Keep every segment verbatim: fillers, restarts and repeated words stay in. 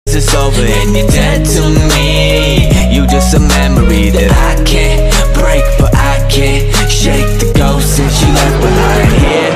It's over and you're dead to me. You just a memory that I can't break, but I can't shake the ghost since you left behind here.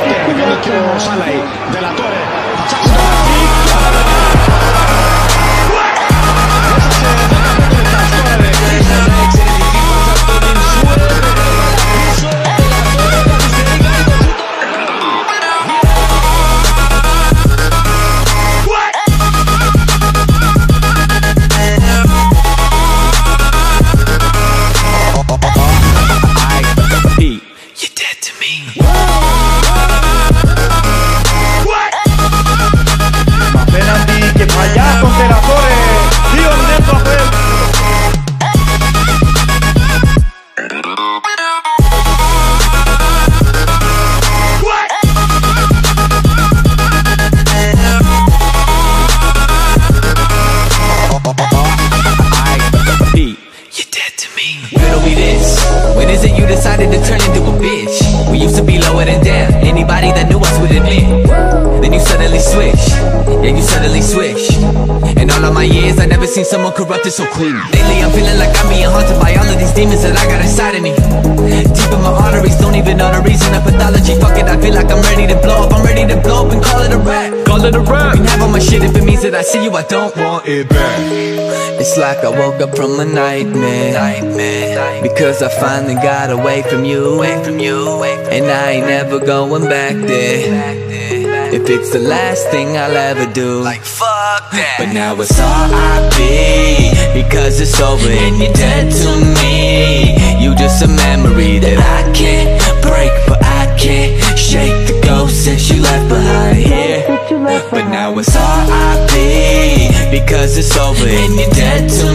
To turn into a bitch. We used to be lower than down. Anybody that knew us would admit. Then you suddenly switch. Yeah, you suddenly switch. In all of my years, I never seen someone corrupted so clean. Lately, I'm feeling like I'm being haunted by all of these demons that I got inside of me. Deep in my arteries, don't even know the reason of pathology. Fuck it, I feel like I'm ready to blow up. I'm ready to blow up and call it a rap. Call it a rap. You can have all my shit if it means that I see you, I don't want it back. It's like I woke up from a nightmare, nightmare. Because I finally got away from you, away from you, away from and I ain't never going back there. back there. If it's the last thing I'll ever do, like fuck that. But now it's R I P because it's over and you're dead to me. You just a memory that I can't break, but I can't shake the ghost since you left behind here. But now it's R I P because it's over and you're dead to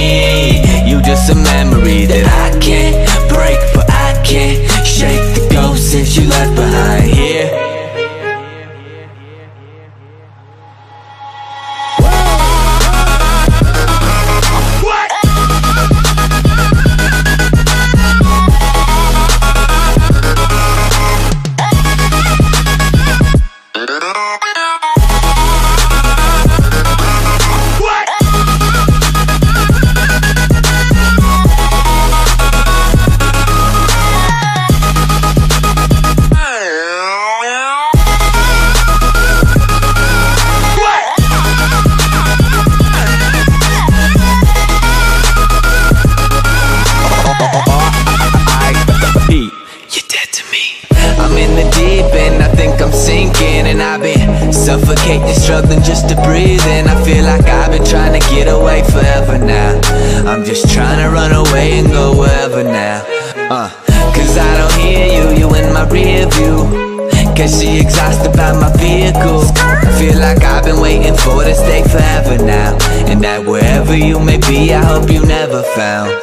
me. You just a memory that I can't break, but I can't shake the ghost since you left behind here. Suffocating, struggling just to breathe. And I feel like I've been trying to get away forever now. I'm just trying to run away and go wherever now. uh, Cause I don't hear you, you in my rear view. Cause she exhausted by my vehicle. I feel like I've been waiting for this day forever now. And that wherever you may be, I hope you never found.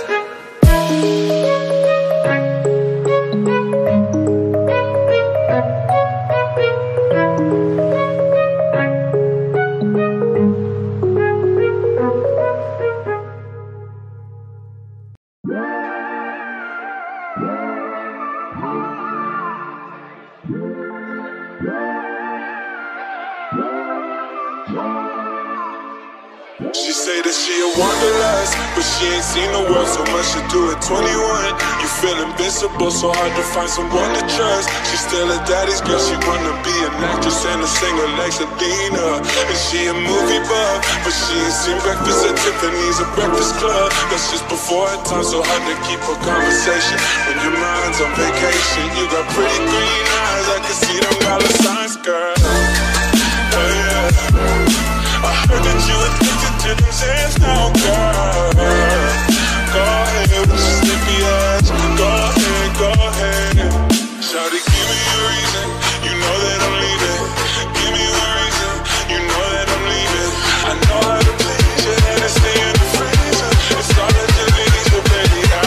She say that she a wanderlust, but she ain't seen the world so much to do at twenty-one. You feel invincible, so hard to find someone to trust. She's still a daddy's girl, she wanna be an actress and a singer like Selena. And she a movie buff, but she ain't seen Breakfast at Tiffany's or Breakfast Club. That's just before her time, so hard to keep a conversation when your mind's on vacation. You got pretty green eyes, I can see them dollar signs, girl. Oh yeah, I heard that you addicted to them hands now, girl. Go ahead with your sticky ass. Go ahead, go ahead. Shawty, give me a reason. You know that I'm leaving. Give me a reason. You know that I'm leaving. I know how to please you and I stay in the freezer. It's all that you need, so baby, I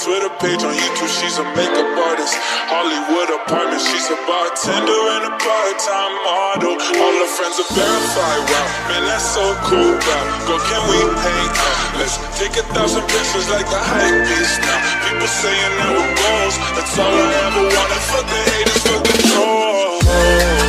Twitter page on YouTube, she's a makeup artist. Hollywood apartment, she's a bartender and a part-time model. All her friends are verified, wow, man, that's so cool, wow. Girl, can we hang out? Let's take a thousand pictures like the hype beast now. People saying that we're goals, that's all I ever wanted. Fuck the haters, fuck the trolls.